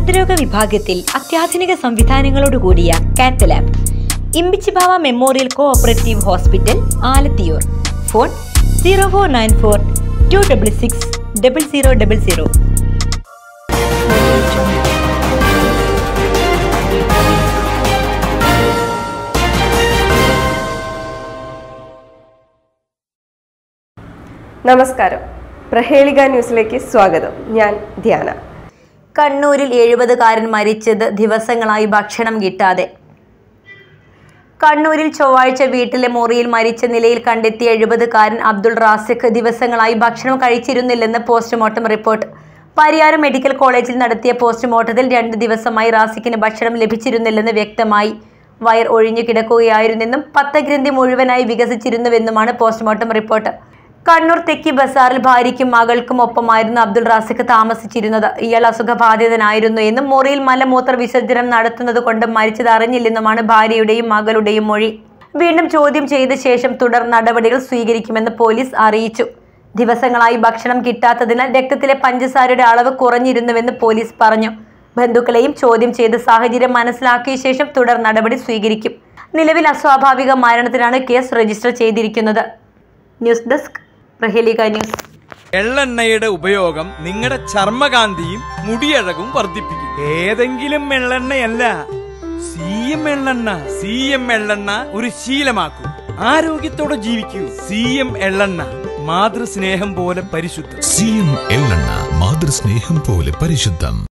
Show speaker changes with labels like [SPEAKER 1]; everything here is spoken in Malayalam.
[SPEAKER 1] ഹൃദ്രോഗ വിഭാഗത്തിൽ അത്യാധുനിക സംവിധാനങ്ങളോടുകൂടിയ cath lab. Imbichibava memorial cooperative hospital, Alathiyur. Phone 0494 266 0000.
[SPEAKER 2] നമസ്കാരം, പ്രഹേളിക ന്യൂസിലേക്ക് സ്വാഗതം. ഞാൻ ധ്യാന.
[SPEAKER 1] കണ്ണൂരിൽ 70കാരൻ മരിച്ചത് ദിവസങ്ങളായി ഭക്ഷണം കിട്ടാതെ. കണ്ണൂരിൽ ചൊവ്വാഴ്ച വീട്ടിലെ മുറിയിൽ മരിച്ച നിലയിൽ കണ്ടെത്തിയ 70കാരൻ അബ്ദുൾ റാസിഖ് ദിവസങ്ങളായി ഭക്ഷണം കഴിച്ചിരുന്നില്ലെന്ന് പോസ്റ്റ്മോർട്ടം റിപ്പോർട്ട്. പരിയാരം മെഡിക്കൽ കോളേജിൽ നടത്തിയ പോസ്റ്റ്മോർട്ടത്തിൽ 2 ദിവസമായി റാസിഖിന് ഭക്ഷണം ലഭിച്ചിരുന്നില്ലെന്ന് വ്യക്തമായി. വയർ ഒഴിഞ്ഞു കിടക്കുകയായിരുന്നെന്നും പത്തഗ്രന്ഥി മുഴുവനായി വികസിച്ചിരുന്നുവെന്നുമാണ് പോസ്റ്റ്മോർട്ടം റിപ്പോർട്ട്. കണ്ണൂർ തെക്കി ബസാറിൽ ഭാര്യയ്ക്കും മകൾക്കും ഒപ്പമായിരുന്നു അബ്ദുൾ റാസിഖ് താമസിച്ചിരുന്നത്. ഇയാൾ അസുഖബാധിതനായിരുന്നു എന്നും മുറിയിൽ മലമൂത്ര വിസർജനം നടത്തുന്നത് കൊണ്ട് മരിച്ചത് അറിഞ്ഞില്ലെന്നുമാണ് ഭാര്യയുടെയും മകളുടെയും മൊഴി. വീണ്ടും ചോദ്യം ചെയ്ത ശേഷം തുടർ നടപടികൾ സ്വീകരിക്കുമെന്ന് പോലീസ് അറിയിച്ചു. ദിവസങ്ങളായി ഭക്ഷണം കിട്ടാത്തതിനാൽ രക്തത്തിലെ പഞ്ചസാരയുടെ അളവ് കുറഞ്ഞിരുന്നുവെന്ന് പോലീസ് പറഞ്ഞു. ബന്ധുക്കളെയും ചോദ്യം ചെയ്ത സാഹചര്യം മനസ്സിലാക്കിയ ശേഷം തുടർ നടപടി സ്വീകരിക്കും. നിലവിൽ അസ്വാഭാവിക മരണത്തിനാണ് കേസ് രജിസ്റ്റർ ചെയ്തിരിക്കുന്നത്. News desk, Prahelika news.
[SPEAKER 3] എള്ളെണ്ണയുടെ ഉപയോഗം നിങ്ങളുടെ ചർമ്മകാന്തിയും മുടിയഴകും വർദ്ധിപ്പിക്കും. ഏതെങ്കിലും എള്ളെണ്ണയല്ല, CM എള്ളെണ്ണ. CM എള്ളെണ്ണ ഒരു ശീലമാക്കൂ, ആരോഗ്യത്തോടെ ജീവിക്കൂ. CM എള്ളെണ്ണ, മാതൃസ്നേഹം പോലെ പരിശുദ്ധം.
[SPEAKER 4] CM എള്ളെണ്ണ, മാതൃസ്നേഹം പോലെ പരിശുദ്ധം.